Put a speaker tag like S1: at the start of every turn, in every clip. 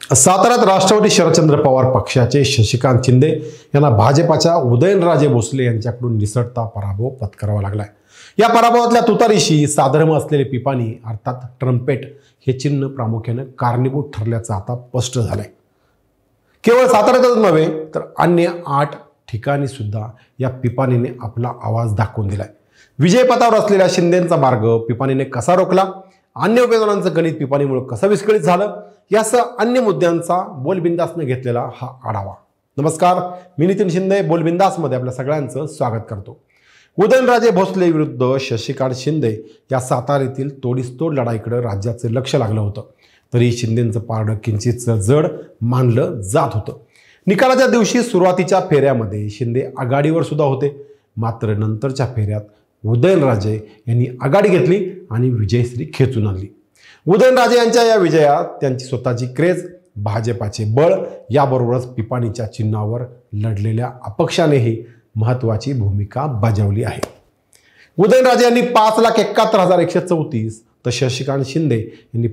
S1: साताऱ्यात राष्ट्रवादी शरदचंद्र पवार पक्षाचे शशिकांत शिंदे यांना भाजपाच्या उदयनराजे भोसले यांच्याकडून निसटता पराभव पत्करावा लागलाय। या पराभवातल्या तुतारीशी साधर्म असलेले पिपाणी अर्थात ट्रम्पेट हे चिन्ह प्रामुख्याने कारणीभूत ठरल्याचं आता स्पष्ट झालंय। केवळ साताऱ्यातच नव्हे तर अन्य 8 ठिकाणी सुद्धा या पिपाणीने आपला आवाज दाखवून दिलाय। विजयपथावर असलेल्या शिंदेंचा मार्ग पिपाणीने कसा रोखला, अन्य उमेदवारांचं गणित पिपाणीमुळे कसं विस्कळीत झालं, यासह अन्य मुद्द्यांचा बोलबिंदासने घेतलेला हा आढावा। नमस्कार, मी नितीन शिंदे बोलबिंदासमध्ये आपल्या सगळ्यांचं स्वागत करतो। उदयनराजे भोसले विरुद्ध शशिकांत शिंदे या साताऱ्यातील तोडीसतोड लढाईकडे राज्याचं लक्ष लागलं होतं, तरी शिंदेंचं पारडं किंचित जड मानलं जात होतं। निकालाच्या दिवशी सुरुवातीच्या फेऱ्यामध्ये शिंदे आघाडीवर सुद्धा होते, मात्र नंतरच्या फेऱ्यात उदयनराजे यांनी आघाडी घेतली आणि विजयश्री खेचून आणली। उदयनराजे यांच्या या विजयात त्यांची स्वतःची क्रेज, भाजपाचे बळ याबरोबरच पिपाणीच्या चिन्हावर लढलेल्या अपक्षानेही महत्त्वाची भूमिका बजावली आहे। उदयनराजे यांनी 5,71,134 तर शशिकांत शिंदे यांनी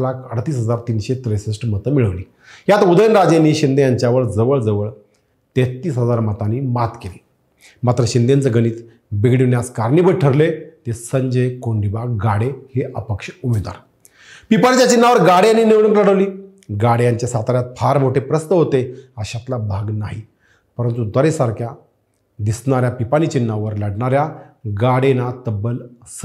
S1: 5,38,363 मतं मिळवली। यात उदयनराजेंनी शिंदे यांच्यावर जवळजवळ 33,000 मतांनी मात केली। मात्र शिंदेंचं गणित बिघडविण्यास कारणीभूत ठरले ते संजय कोंडिबा गाडे हे अपक्ष उमेदवार। पिपाणीच्या चिन्हावर गाडे यांनी निवडणूक लढवली। गाडे यांच्या साताऱ्यात फार मोठे प्रस्थ होते अशातला भाग नाही, परंतु दरेसारख्या दिसणाऱ्या पिपाणी चिन्हावर लढणाऱ्या गाडेंना तब्बल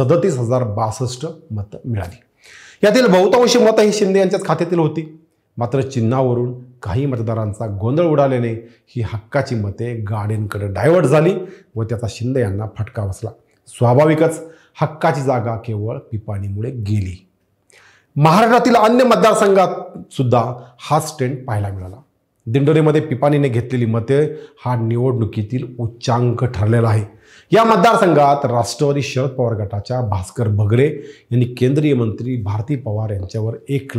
S1: 37,062 मतं मिळाली। यातील बहुतांशी मतं ही शिंदे यांच्याच खात्यातील होती। मात्र चिन्हावरून काही मतदारांचा गोंधळ उडाल्याने ही हक्काची मते गाडेंकडे डायव्हर्ट झाली व त्याचा शिंदे यांना फटका बसला। स्वाभाविकच हक्काची जागा केवळ पिपाणीमुळे गेली। महाराष्ट्रातील अन्य मतदारसंघात सुद्धा हाच ट्रेंड पाहायला मिळाला। दिंडोरीमध्ये पिपाणीने घेतलेली मते हा निवडणुकीतील उच्चांक ठरलेला आहे। या मतदारसंघात राष्ट्रवादी शरद पवार गटाच्या भास्कर भगरे यांनी केंद्रीय मंत्री भारती पवार यांच्यावर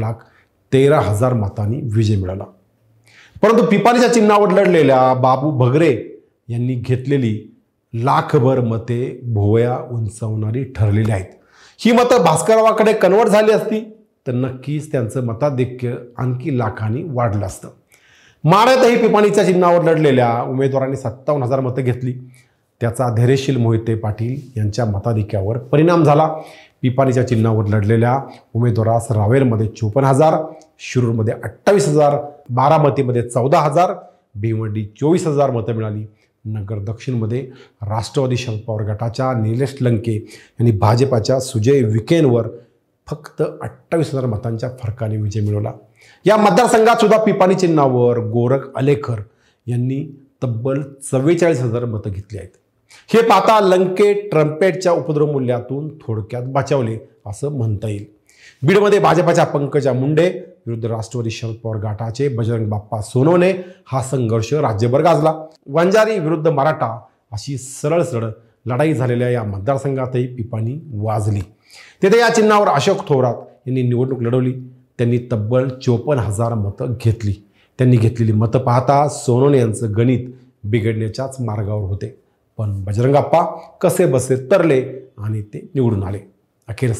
S1: 1,13,000 मतांनी विजय मिळवला। परंतु पिपाणीच्या चिन्हावर लढलेल्या बाबू भगरे यांनी घेतलेली लाखभर मते भुवया उंचावणारी ठरलेली आहेत। ही मतं भास्कररावाकडे कन्वर्ट झाली असती तर नक्कीच त्यांचं मताधिक्य आणखी लाखांनी वाढलं असतं। माढ्यातही पिपाणीच्या चिन्हावर लढलेल्या उमेदवारांनी 57,000 मतं घेतली। त्याचा धैर्यशील मोहिते पाटील यांच्या मताधिक्यावर परिणाम झाला। पिपाणीच्या चिन्हावर लढलेल्या उमेदवारास रावेरमध्ये 54,000, शिरूरमध्ये 28,000, बारामतीमध्ये 14,000, भिवंडी 24,000 मतं मिळाली। नगर दक्षिणमध्ये राष्ट्रवादी शरद पवार गटाच्या निलेश लंके यांनी भाजपाच्या सुजय विखेंवर फक्त 28,000 मतांच्या फरकाने विजय मिळवला। या मतदारसंघात सुद्धा पिपाणी चिन्हावर गोरख अलेकर यांनी तब्बल 44,000 मतं घेतली आहेत। हे पाहता लंके ट्रम्पेटच्या उपद्रव मूल्यातून थोडक्यात बचावले असं म्हणता येईल। बीडमध्ये भाजपाच्या पंकजा मुंडे विरुद्ध राष्ट्रवादी शरद पवार गटाचे बजरंग बाप्पा सोनवणे हा संघर्ष राज्यभर गाजला। वंजारी विरुद्ध मराठा अशी सरळ लढाई झालेल्या या मतदारसंघातही पिपाणी वाजली। तेथे या चिन्हावर अशोक थोरात यांनी निवडणूक लढवली। त्यांनी तब्बल 54,000 मतं घेतली। त्यांनी घेतलेली मतं पाहता सोनवणे यांचं गणित बिघडण्याच्याच मार्गावर होते, पण बजरंगाप्पा कसे बसे तरले आणि ते निवडून आले। अखेर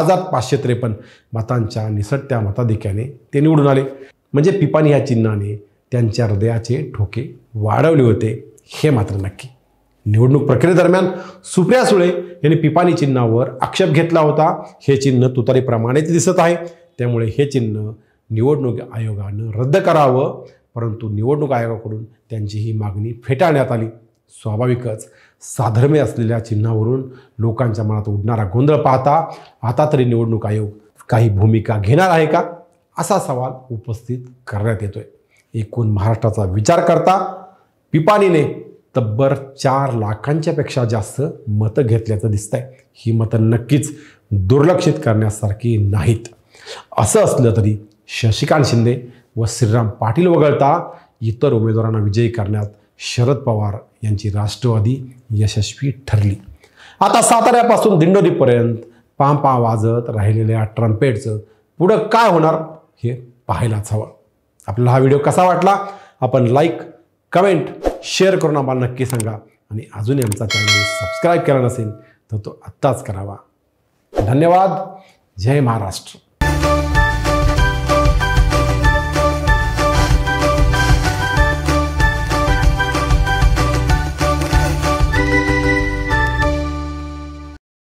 S1: 6,553 मतांच्या निसटत्या मताधिक्याने ते निवडून आले। म्हणजे पिपाणी ह्या चिन्हाने त्यांच्या हृदयाचे ठोके वाढवले होते हे मात्र नक्की। निवडणूक प्रक्रियेदरम्यान सुप्रिया सुळे यांनी पिपाणी चिन्हावर आक्षेप घेतला होता। हे चिन्ह तुतारीप्रमाणेच दिसत आहे, त्यामुळे हे चिन्ह निवडणूक आयोगानं रद्द करावं, परंतु निवडणूक आयोगाकडून त्यांची ही मागणी फेटाळण्यात आली। स्वाभाविकच साधर्म्य असलेल्या चिन्हावरून लोकांच्या मनात उडणारा गोंधळ पाहता आता तरी निवडणूक आयोग काही भूमिका घेणार आहे का असा सवाल उपस्थित करण्यात येतोय। एकूण महाराष्ट्राचा विचार करता पिपाणीने तब्बल 4 लाखांच्या पेक्षा जास्त मतं घेतल्याचं दिसतंय। ही मतं नक्कीच दुर्लक्षित करण्यासारखी नाहीत। असं असलं तरी शशिकांत शिंदे व श्रीराम पाटील वगळता इतर उमेदवारांना विजयी करण्यात शरद पवार यांची राष्ट्रवादी यशस्वी ठरली। आता साताऱ्यापासून दिंडोरीपर्यंत पांपा वाजत राहिलेल्या ट्रम्पेटचं पुढं काय होणार हे पाहायलाच हवं। आपल्याला हा व्हिडिओ कसा वाटला आपण लाईक, कमेंट, शेअर करून आम्हाला नक्की सांगा आणि अजूनही आमचा चॅनल सबस्क्राईब केला नसेल तर तो आत्ताच करावा। धन्यवाद। जय महाराष्ट्र।